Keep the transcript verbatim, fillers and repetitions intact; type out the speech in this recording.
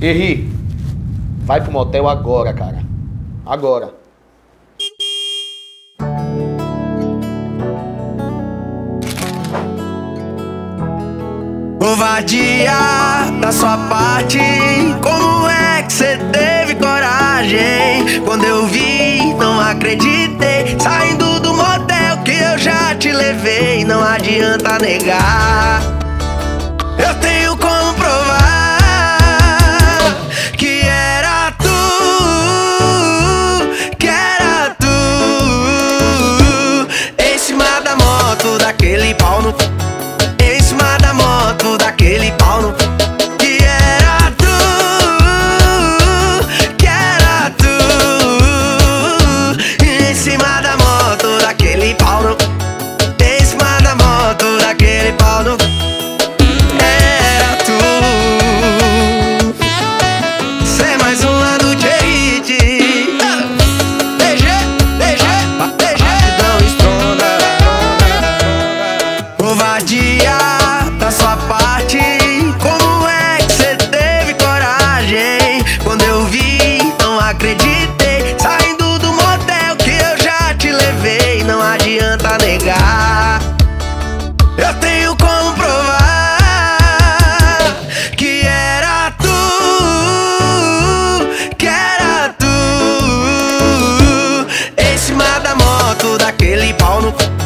Henri, vai pro motel agora, cara. Agora. Covardia da sua parte, como é que cê teve coragem? Quando eu vi, não acreditei, saindo do motel que eu já te levei. Não adianta negar, eu tenho como provar que era tu, que era tu. Em cima da moto, daquele pau no... Em cima da moto, daquele pau no... Que era tu, que era tu. Em cima da moto, daquele pau no... Em cima da moto, daquele pau no... Era tu. Cê mais uma do J-Hit. D G, D G, D G não estronda. Covardia da sua parte, como é que cê teve coragem? Quando eu vi, não acreditei, saindo do motel que eu já te levei. Não adianta negar, eu tenho como provar que era tu, que era tu. Em cima da moto, daquele pau no...